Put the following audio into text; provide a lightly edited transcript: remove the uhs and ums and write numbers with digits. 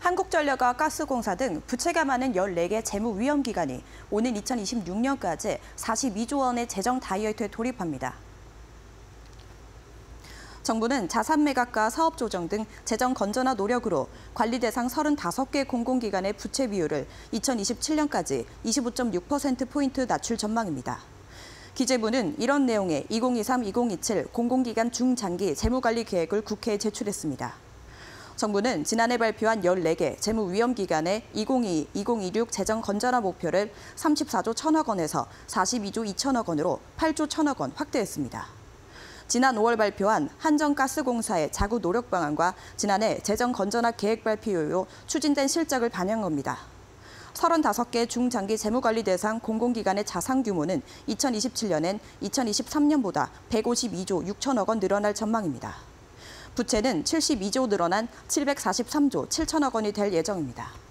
한국전력과 가스공사 등 부채가 많은 14개 재무위험기관이 오는 2026년까지 42조 원의 재정 다이어트에 돌입합니다. 정부는 자산 매각과 사업 조정 등 재정 건전화 노력으로 관리 대상 35개 공공기관의 부채 비율을 2027년까지 25.6%포인트 낮출 전망입니다. 기재부는 이런 내용의 2023-2027 공공기관 중장기 재무관리 계획을 국회에 제출했습니다. 정부는 지난해 발표한 14개 재무위험기관의 2022-2026 재정 건전화 목표를 34조 1천억 원에서 42조 2천억 원으로 8조 1천억 원 확대했습니다. 지난 5월 발표한 한전가스공사의 자구 노력 방안과 지난해 재정 건전화 계획 발표 이후 추진된 실적을 반영한 겁니다. 35개 중장기 재무관리 대상 공공기관의 자산 규모는 2027년엔 2023년보다 152조 6천억 원 늘어날 전망입니다. 부채는 72조 늘어난 743조 7천억 원이 될 예정입니다.